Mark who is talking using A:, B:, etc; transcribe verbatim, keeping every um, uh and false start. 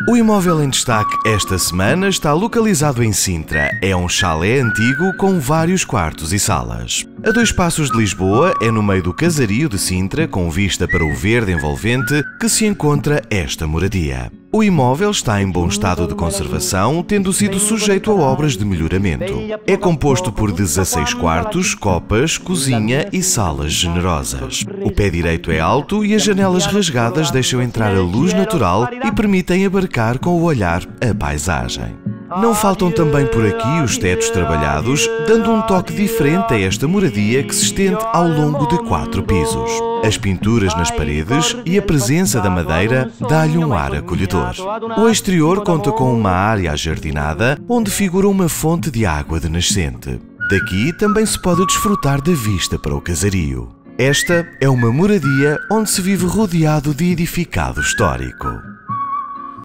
A: O imóvel em destaque esta semana está localizado em Sintra. É um chalé antigo com vários quartos e salas. A dois passos de Lisboa, é no meio do casario de Sintra, com vista para o verde envolvente, que se encontra esta moradia. O imóvel está em bom estado de conservação, tendo sido sujeito a obras de melhoramento. É composto por dezasseis quartos, copas, cozinha e salas generosas. O pé direito é alto e as janelas rasgadas deixam entrar a luz natural e permitem abarcar com o olhar a paisagem. Não faltam também por aqui os tetos trabalhados, dando um toque diferente a esta moradia que se estende ao longo de quatro pisos. As pinturas nas paredes e a presença da madeira dá-lhe um ar acolhedor. O exterior conta com uma área ajardinada, onde figura uma fonte de água de nascente. Daqui também se pode desfrutar da vista para o casario. Esta é uma moradia onde se vive rodeado de edificado histórico.